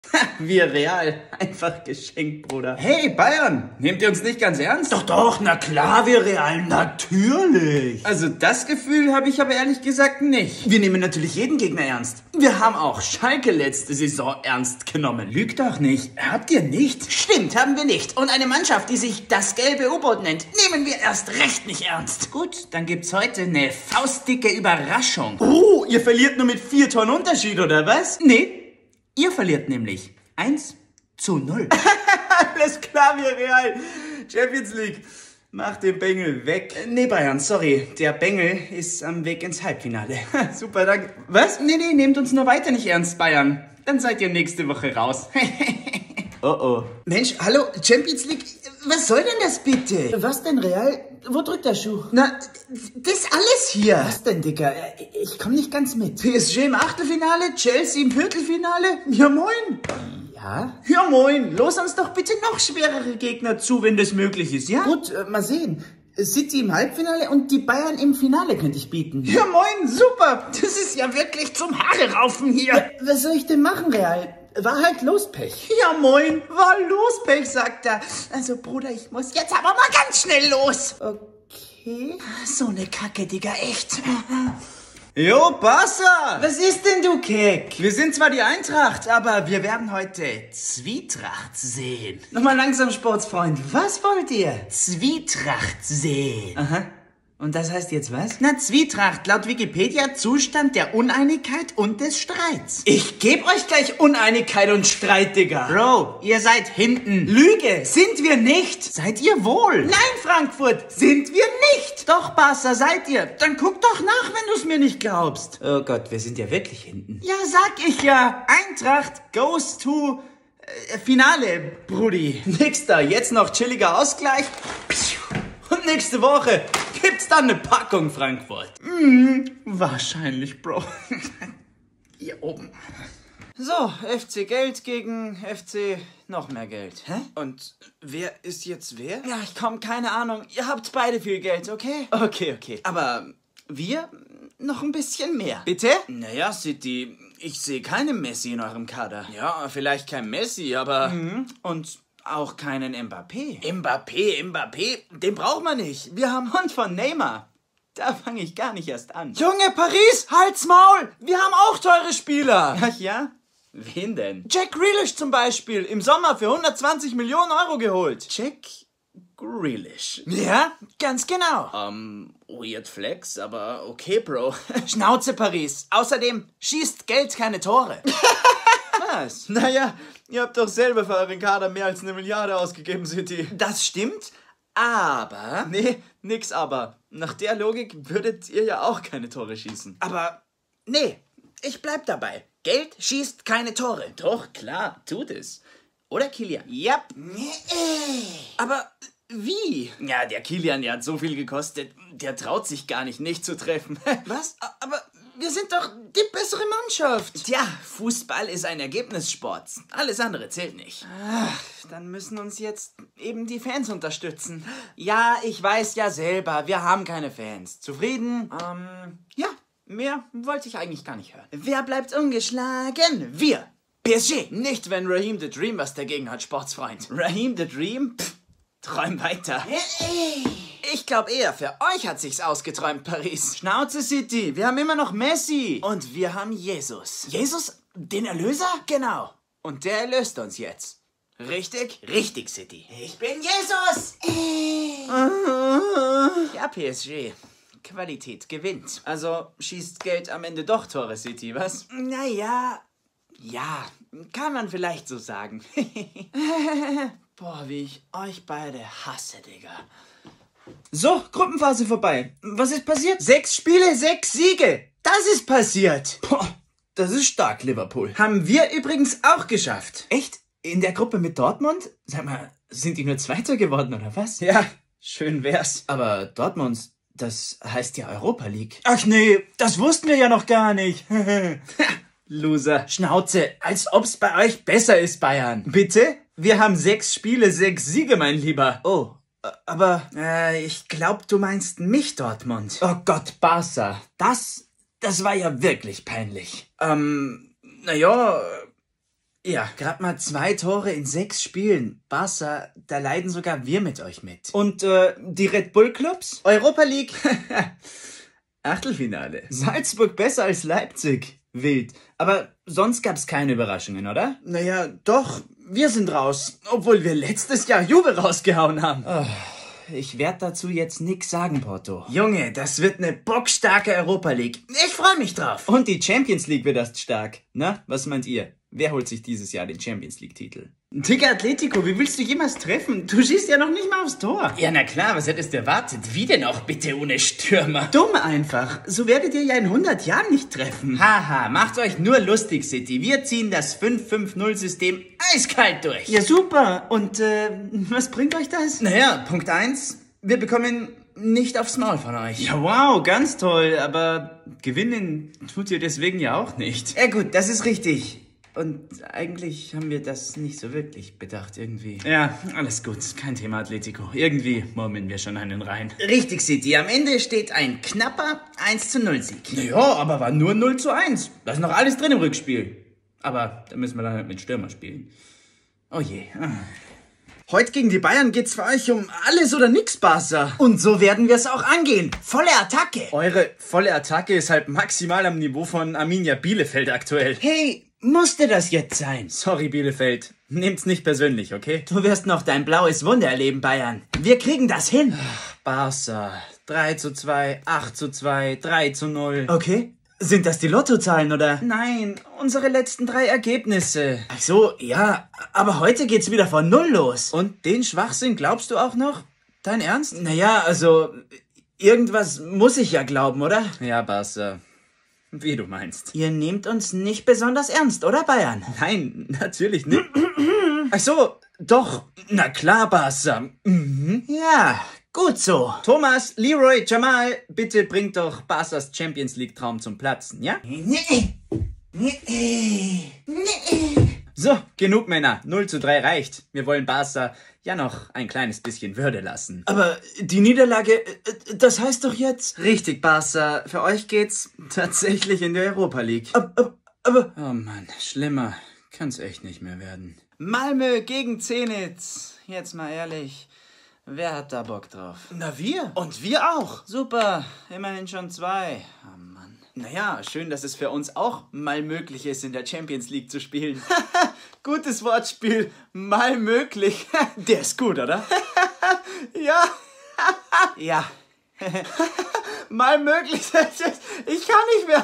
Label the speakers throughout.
Speaker 1: Wir Real. Einfach geschenkt, Bruder.
Speaker 2: Hey, Bayern, nehmt ihr uns nicht ganz ernst?
Speaker 1: Doch, na klar, wir Real, natürlich.
Speaker 2: Also das Gefühl habe ich aber ehrlich gesagt nicht.
Speaker 1: Wir nehmen natürlich jeden Gegner ernst. Wir haben auch Schalke letzte Saison ernst genommen.
Speaker 2: Lügt doch nicht. Habt ihr nicht?
Speaker 1: Stimmt, haben wir nicht. Und eine Mannschaft, die sich das gelbe U-Boot nennt, nehmen wir erst recht nicht ernst.
Speaker 2: Gut, dann gibt's heute eine faustdicke Überraschung.
Speaker 1: Oh, ihr verliert nur mit 4 Toren Unterschied, oder was?
Speaker 2: Nee, ihr verliert nämlich 1:0.
Speaker 1: Alles klar, wir Real. Champions League. Mach den Bengel weg.
Speaker 2: Nee, Bayern, sorry. Der Bengel ist am Weg ins Halbfinale.
Speaker 1: Super, danke.
Speaker 2: Was? Nee, nehmt uns nur weiter nicht ernst, Bayern. Dann seid ihr nächste Woche raus.
Speaker 1: Oh.
Speaker 2: Mensch, hallo, Champions League. Was soll denn das bitte?
Speaker 1: Was denn, Real? Wo drückt der Schuh?
Speaker 2: Na, das alles hier.
Speaker 1: Was denn, Dicker? Ich komm nicht ganz mit.
Speaker 2: PSG im Achtelfinale, Chelsea im Viertelfinale. Ja, moin.
Speaker 1: Ja?
Speaker 2: Ja, moin. Los uns doch bitte noch schwerere Gegner zu, wenn das möglich ist, ja?
Speaker 1: Gut, mal sehen. City im Halbfinale und die Bayern im Finale könnte ich bieten.
Speaker 2: Ja, moin, super. Das ist ja wirklich zum Haare raufen hier.
Speaker 1: Was soll ich denn machen, Real? War halt Lospech.
Speaker 2: Ja, moin, war Lospech, sagt er. Also, Bruder, ich muss jetzt aber mal ganz schnell los.
Speaker 1: Okay.
Speaker 2: So eine Kacke, Digga, echt. Jo, Barca!
Speaker 1: Was ist denn, du Keck?
Speaker 2: Wir sind zwar die Eintracht, aber wir werden heute Zwietracht sehen.
Speaker 1: Nochmal langsam, Sportsfreund. Was wollt ihr?
Speaker 2: Zwietracht sehen.
Speaker 1: Aha. Und das heißt jetzt was?
Speaker 2: Na, Zwietracht, laut Wikipedia Zustand der Uneinigkeit und des Streits.
Speaker 1: Ich geb euch gleich Uneinigkeit und Streit, Digga.
Speaker 2: Bro, ihr seid hinten.
Speaker 1: Lüge, sind wir nicht.
Speaker 2: Seid ihr wohl?
Speaker 1: Nein, Frankfurt, sind wir nicht.
Speaker 2: Doch, Barca, seid ihr. Dann guck doch nach, wenn du es mir nicht glaubst.
Speaker 1: Oh Gott, wir sind ja wirklich hinten.
Speaker 2: Ja, sag ich ja. Eintracht goes to Finale, Brudi.
Speaker 1: Nix da, jetzt noch chilliger Ausgleich. Und nächste Woche gibt's dann eine Packung Frankfurt.
Speaker 2: Wahrscheinlich, Bro. Hier oben.
Speaker 1: So, FC Geld gegen FC noch mehr Geld.
Speaker 2: Hä?
Speaker 1: Und wer ist jetzt wer? Ja, ich komm, keine Ahnung. Ihr habt beide viel Geld, okay? Okay. Aber wir noch ein bisschen mehr. Bitte? Naja, City, ich sehe keine Messi in eurem Kader. Ja, vielleicht kein Messi, aber... Und auch keinen Mbappé. Mbappé, den braucht man nicht. Wir haben Hund von Neymar. Da fange ich gar nicht erst an. Junge, Paris, halt's Maul! Wir haben auch teure Spieler. Ach ja? Wen denn? Jack Grealish zum Beispiel. Im Sommer für 120 Millionen Euro geholt.
Speaker 2: Jack Grealish.
Speaker 1: Ja, ganz genau.
Speaker 2: Weird Flex, aber okay, Bro.
Speaker 1: Schnauze, Paris. Außerdem schießt Geld keine Tore. Was? Naja, ihr habt doch selber für euren Kader mehr als 1 Milliarde ausgegeben, City. Das stimmt, aber... Nee, nix aber. Nach der Logik würdet ihr ja auch keine Tore schießen. Aber, nee, ich bleib dabei. Geld schießt keine Tore.
Speaker 2: Doch, klar, tut es. Oder Kilian?
Speaker 1: Yep. Aber wie?
Speaker 2: Ja, der Kilian, der hat so viel gekostet, der traut sich gar nicht zu treffen.
Speaker 1: Was? Aber wir sind doch die bessere Mannschaft.
Speaker 2: Tja, Fußball ist ein Ergebnissport. Alles andere zählt nicht.
Speaker 1: Ach, dann müssen uns jetzt eben die Fans unterstützen. Ja, ich weiß ja selber, wir haben keine Fans. Zufrieden? Ja, mehr wollte ich eigentlich gar nicht hören. Wer bleibt ungeschlagen? Wir. PSG. Nicht, wenn Raheem the Dream was dagegen hat, Sportsfreund. Raheem the Dream? Pff, träum weiter. Ich glaube eher, für euch hat sich's ausgeträumt, Paris. Schnauze, City, wir haben immer noch Messi. Und wir haben Jesus. Jesus? Den Erlöser? Genau. Und der erlöst uns jetzt. Richtig? Richtig, City. Ich bin Jesus! Ja, PSG. Qualität gewinnt. Also schießt Geld am Ende doch Tore, City, was? Naja, ja, kann man vielleicht so sagen. Boah, wie ich euch beide hasse, Digga.
Speaker 2: So, Gruppenphase vorbei. Was ist passiert?
Speaker 1: 6 Spiele, 6 Siege. Das ist passiert.
Speaker 2: Boah, das ist stark, Liverpool.
Speaker 1: Haben wir übrigens auch geschafft.
Speaker 2: Echt? In der Gruppe mit Dortmund? Sag mal, sind die nur Zweiter geworden, oder was?
Speaker 1: Ja, schön wär's.
Speaker 2: Aber Dortmund, das heißt ja Europa League.
Speaker 1: Ach nee, das wussten wir ja noch gar nicht. Loser.
Speaker 2: Schnauze, als ob's bei euch besser ist, Bayern.
Speaker 1: Bitte? Wir haben 6 Spiele, 6 Siege, mein Lieber.
Speaker 2: Oh, aber...
Speaker 1: ich glaub, du meinst mich, Dortmund.
Speaker 2: Oh Gott, Barca. Das war ja wirklich peinlich.
Speaker 1: Naja, Ja, gerade mal 2 Tore in 6 Spielen. Barca, da leiden sogar wir mit euch mit. Und die Red Bull Clubs? Europa League? Achtelfinale. Salzburg besser als Leipzig. Wild. Aber sonst gab's keine Überraschungen, oder? Naja, doch. Wir sind raus. Obwohl wir letztes Jahr Juve rausgehauen haben. Oh, ich werde dazu jetzt nix sagen, Porto. Junge, das wird eine bockstarke Europa League. Ich freue mich drauf. Und die Champions League wird erst stark. Na, was meint ihr? Wer holt sich dieses Jahr den Champions League Titel? Digga, Atletico, wie willst du jemals treffen? Du schießt ja noch nicht mal aufs Tor. Ja, na klar, was hättest du erwartet? Wie denn auch bitte ohne Stürmer? Dumm einfach. So werdet ihr ja in 100 Jahren nicht treffen. Haha, macht euch nur lustig, City. Wir ziehen das 5-5-0-System eiskalt durch. Ja, super. Und was bringt euch das? Naja, Punkt 1. Wir bekommen nicht aufs Maul von euch. Ja, wow, ganz toll. Aber gewinnen tut ihr deswegen ja auch nicht. Ja gut, das ist richtig. Und eigentlich haben wir das nicht so wirklich bedacht, irgendwie. Ja, alles gut. Kein Thema, Atletico. Irgendwie murmeln wir schon einen rein. Richtig, City. Am Ende steht ein knapper 1-0-Sieg. Naja, aber war nur 0-1. Da ist noch alles drin im Rückspiel. Aber da müssen wir dann halt mit Stürmer spielen. Oh je. Heute gegen die Bayern geht's für euch um alles oder nix, Barca. Und so werden wir es auch angehen. Volle Attacke. Eure volle Attacke ist halt maximal am Niveau von Arminia Bielefeld aktuell. Hey, musste das jetzt sein? Sorry, Bielefeld. Nehmt's nicht persönlich, okay? Du wirst noch dein blaues Wunder erleben, Bayern. Wir kriegen das hin. Barca. 3-2, 8-2, 3-0. Okay. Sind das die Lottozahlen, oder? Nein, unsere letzten 3 Ergebnisse. Ach so, ja, aber heute geht's wieder von 0 los. Und den Schwachsinn glaubst du auch noch? Dein Ernst? Naja, also, irgendwas muss ich ja glauben, oder? Ja, Barca. Wie du meinst. Ihr nehmt uns nicht besonders ernst, oder, Bayern? Nein, natürlich nicht. Ach so, doch. Na klar, Barca. Mhm. Ja, gut so. Thomas, Leroy, Jamal, bitte bringt doch Barcas Champions League Traum zum Platzen, ja? Nee. So, genug Männer. 0-3 reicht. Wir wollen Barca ja noch ein kleines bisschen Würde lassen. Aber die Niederlage, das heißt doch jetzt... Richtig, Barca. Für euch geht's tatsächlich in die Europa League. Aber... Oh Mann, schlimmer kann's echt nicht mehr werden. Malmö gegen Zenit. Jetzt mal ehrlich. Wer hat da Bock drauf? Na, wir. Und wir auch. Super, immerhin schon 2. Oh Mann. Naja, schön, dass es für uns auch mal möglich ist, in der Champions League zu spielen. Gutes Wortspiel. Mal möglich. Der ist gut, oder? Ja. Ja. Mal möglich. Ich kann nicht mehr.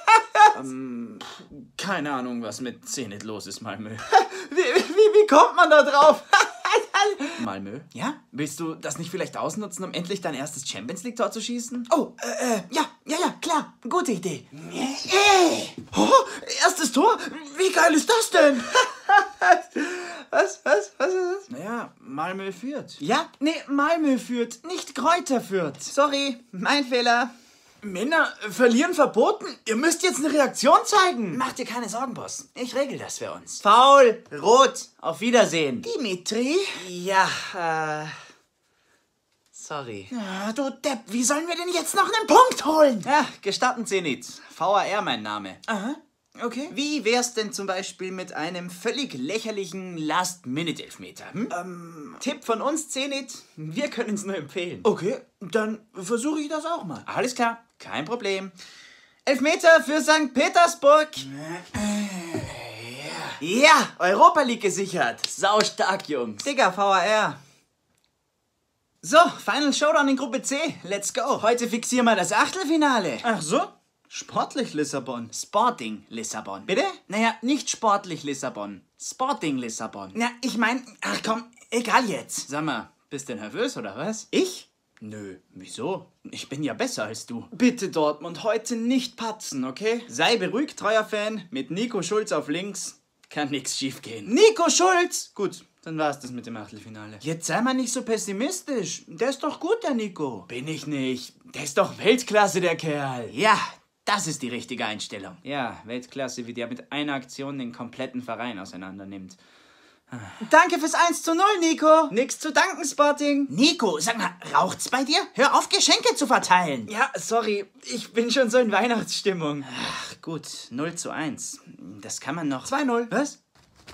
Speaker 1: Keine Ahnung, was mit Zenit los ist, Malmö. Wie kommt man da drauf? Malmö? Ja? Willst du das nicht vielleicht ausnutzen, um endlich dein erstes Champions-League-Tor zu schießen? Oh, ja, klar. Gute Idee. Oh, erstes Tor? Wie geil ist das denn? Was ist das? Naja, Malmö führt. Ja? Nee, Malmö führt, nicht Kräuter führt. Sorry, mein Fehler. Männer, verlieren verboten? Ihr müsst jetzt eine Reaktion zeigen. Mach dir keine Sorgen, Boss. Ich regel das für uns. Faul, rot, auf Wiedersehen. Dimitri? Ja, sorry. Ja, du Depp, wie sollen wir denn jetzt noch einen Punkt holen? Ja, gestatten Zenit. VAR mein Name. Aha. Okay. Wie wär's denn zum Beispiel mit einem völlig lächerlichen Last-Minute-Elfmeter? Tipp von uns, Zenit. Wir können es nur empfehlen. Okay, dann versuche ich das auch mal. Alles klar, kein Problem. Elfmeter für St. Petersburg. Ja, Europa League gesichert. Sau stark, Jungs. Digga, VAR. So, Final Showdown in Gruppe C. Let's go. Heute fixieren wir das Achtelfinale. Ach so? Sportlich Lissabon. Sporting Lissabon. Bitte? Naja, nicht sportlich Lissabon. Sporting Lissabon. Na, ich mein, ach komm, egal jetzt. Sag mal, bist du nervös oder was? Ich? Nö, wieso? Ich bin ja besser als du. Bitte Dortmund, heute nicht patzen, okay? Sei beruhigt, treuer Fan. Mit Nico Schulz auf links kann nix schief gehen. Nico Schulz! Gut, dann war's das mit dem Achtelfinale. Jetzt sei mal nicht so pessimistisch. Der ist doch gut, der Nico. Bin ich nicht. Der ist doch Weltklasse, der Kerl. Ja, das ist die richtige Einstellung. Ja, Weltklasse, wie der mit einer Aktion den kompletten Verein auseinander nimmt. Danke fürs 1-0, Nico. Nix zu danken, Sporting. Nico, sag mal, raucht's bei dir? Hör auf, Geschenke zu verteilen. Ja, sorry, ich bin schon so in Weihnachtsstimmung. Ach, gut, 0-1. Das kann man noch. 2-0. Was?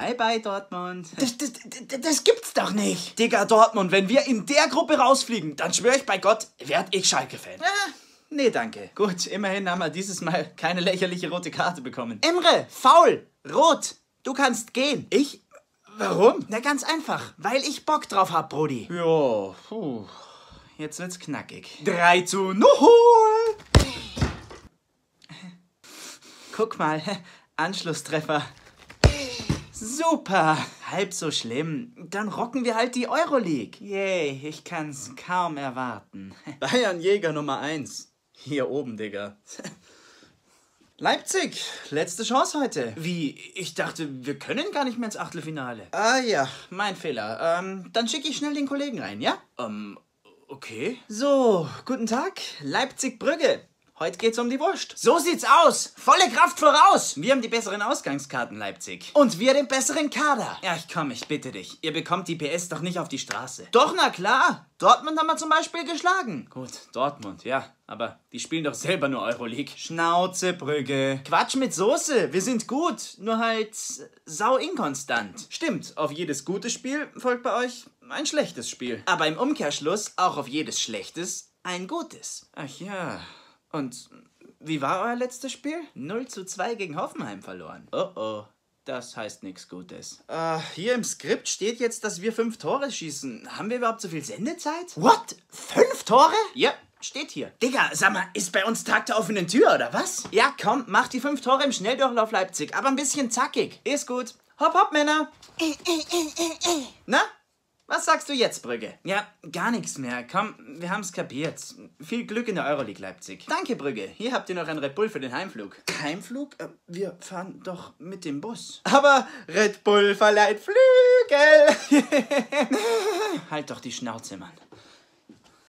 Speaker 1: Bye, Dortmund.
Speaker 2: Das gibt's doch nicht.
Speaker 1: Digga, Dortmund, wenn wir in der Gruppe rausfliegen, dann schwöre ich bei Gott, werd ich Schalke-Fan. Nee, danke. Gut, immerhin haben wir dieses Mal keine lächerliche rote Karte bekommen. Emre, faul, rot, du kannst gehen. Ich? Warum? Na, ganz einfach, weil ich Bock drauf hab, Brody. Ja, puh. Jetzt wird's knackig. 3:0. Guck mal, Anschlusstreffer. Super, halb so schlimm. Dann rocken wir halt die Euroleague. Yay, ich kann's kaum erwarten. Bayern Jäger Nummer 1. Hier oben, Digga. Leipzig, letzte Chance heute. Wie? Ich dachte, wir können gar nicht mehr ins Achtelfinale. Ah ja, mein Fehler. Dann schicke ich schnell den Kollegen rein, ja? Okay. So, guten Tag, Leipzig-Brügge. Heute geht's um die Wurst. So sieht's aus. Volle Kraft voraus. Wir haben die besseren Ausgangskarten, Leipzig. Und wir den besseren Kader. Ja, komm, ich bitte dich. Ihr bekommt die PS doch nicht auf die Straße. Doch, na klar. Dortmund haben wir zum Beispiel geschlagen. Gut, Dortmund, ja. Aber die spielen doch selber nur Euroleague. Schnauze, Brügge. Quatsch mit Soße. Wir sind gut. Nur halt sau inkonstant. Stimmt, auf jedes gute Spiel folgt bei euch ein schlechtes Spiel. Aber im Umkehrschluss auch auf jedes schlechtes ein gutes. Ach ja. Und wie war euer letztes Spiel? 0:2 gegen Hoffenheim verloren. Oh oh, das heißt nichts Gutes. Hier im Skript steht jetzt, dass wir 5 Tore schießen. Haben wir überhaupt so viel Sendezeit?
Speaker 2: What? 5 Tore?
Speaker 1: Ja, steht hier.
Speaker 2: Digga, sag mal, ist bei uns Tag der offenen Tür, oder was?
Speaker 1: Ja, komm, mach die 5 Tore im Schnelldurchlauf, Leipzig. Aber ein bisschen zackig. Ist gut. Hopp, hopp, Männer. Na? Was sagst du jetzt, Brügge? Ja, gar nichts mehr. Komm, wir haben's kapiert. Viel Glück in der Euroleague, Leipzig. Danke, Brügge. Hier habt ihr noch ein Red Bull für den Heimflug. Heimflug? Wir fahren doch mit dem Bus. Aber Red Bull verleiht Flügel. Halt doch die Schnauze, Mann.